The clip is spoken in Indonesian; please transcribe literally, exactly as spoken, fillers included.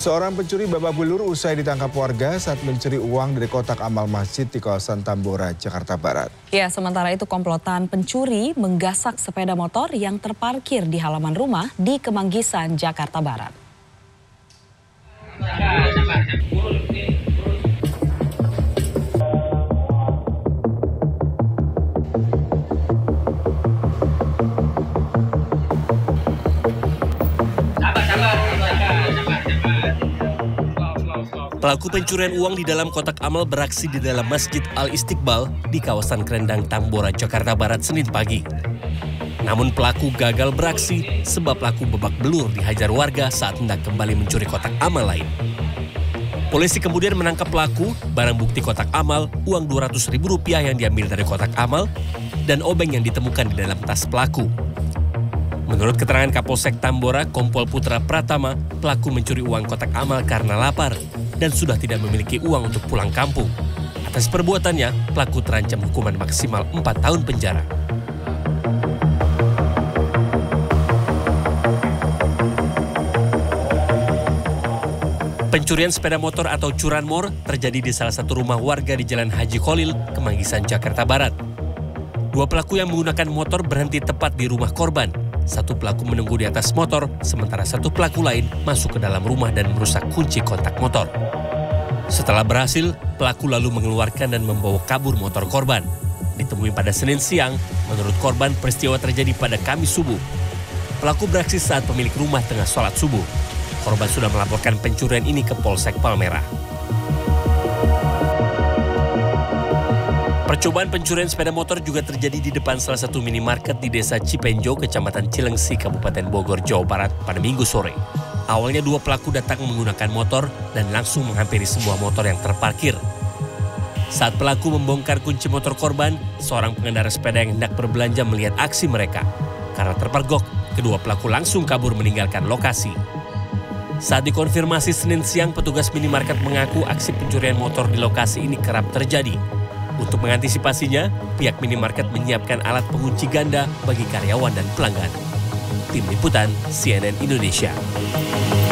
Seorang pencuri babak belur usai ditangkap warga saat mencuri uang dari kotak amal masjid di kawasan Tambora, Jakarta Barat. Ya, sementara itu komplotan pencuri menggasak sepeda motor yang terparkir di halaman rumah di Kemanggisan, Jakarta Barat. Pelaku pencurian uang di dalam kotak amal beraksi di dalam Masjid Al-Istiqbal di kawasan Krendang, Tambora, Jakarta Barat, Senin pagi. Namun pelaku gagal beraksi sebab pelaku babak belur dihajar warga saat hendak kembali mencuri kotak amal lain. Polisi kemudian menangkap pelaku, barang bukti kotak amal, uang dua ratus ribu rupiah yang diambil dari kotak amal, dan obeng yang ditemukan di dalam tas pelaku. Menurut keterangan Kapolsek Tambora, Kompol Putra Pratama, pelaku mencuri uang kotak amal karena lapar dan sudah tidak memiliki uang untuk pulang kampung. Atas perbuatannya, pelaku terancam hukuman maksimal empat tahun penjara. Pencurian sepeda motor atau curanmor terjadi di salah satu rumah warga di Jalan Haji Kholil, Kemanggisan, Jakarta Barat. Dua pelaku yang menggunakan motor berhenti tepat di rumah korban. Satu pelaku menunggu di atas motor, sementara satu pelaku lain masuk ke dalam rumah dan merusak kunci kontak motor. Setelah berhasil, pelaku lalu mengeluarkan dan membawa kabur motor korban. Ditemui pada Senin siang, menurut korban peristiwa terjadi pada Kamis subuh. Pelaku beraksi saat pemilik rumah tengah sholat subuh. Korban sudah melaporkan pencurian ini ke Polsek Palmerah. Percobaan pencurian sepeda motor juga terjadi di depan salah satu minimarket di Desa Cipenjo, Kecamatan Cilengsi, Kabupaten Bogor, Jawa Barat pada Minggu sore. Awalnya dua pelaku datang menggunakan motor dan langsung menghampiri sebuah motor yang terparkir. Saat pelaku membongkar kunci motor korban, seorang pengendara sepeda yang hendak berbelanja melihat aksi mereka. Karena terpergok, kedua pelaku langsung kabur meninggalkan lokasi. Saat dikonfirmasi Senin siang, petugas minimarket mengaku aksi pencurian motor di lokasi ini kerap terjadi. Untuk mengantisipasinya, pihak minimarket menyiapkan alat pengunci ganda bagi karyawan dan pelanggan. Tim Liputan C N N Indonesia.